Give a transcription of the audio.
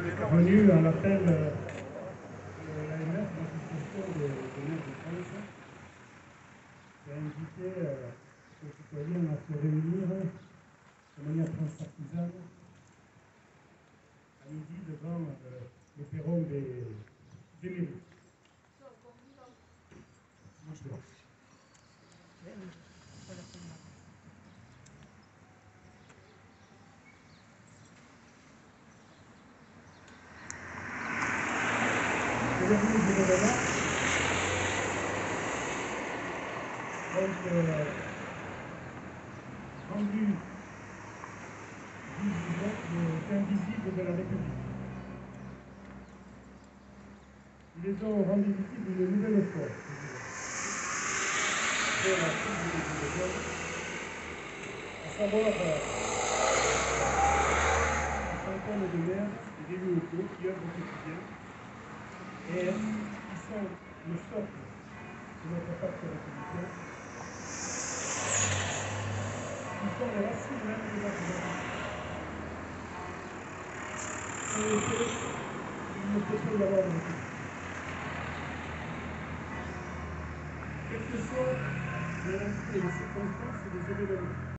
venu à l'appel de l'AMF, l'association des maires de France, qui a invité les citoyens à se réunir de manière transpartisane à midi devant le perron des mairies. Aujourd'hui, je vais là. Donc, rendu invisible de la République. Ils les ont rendus visibles une nouvelle fois. Après la crise des Gilets jaunes, à savoir une centaine de maires et d'élus locaux qui œuvrent au quotidien et qui sont le socle de notre pacte républicain, qui sont les racines même de notre démocratie. En effet, il ne peut pas y avoir de république. Quelles que soient les circonstances et les événements.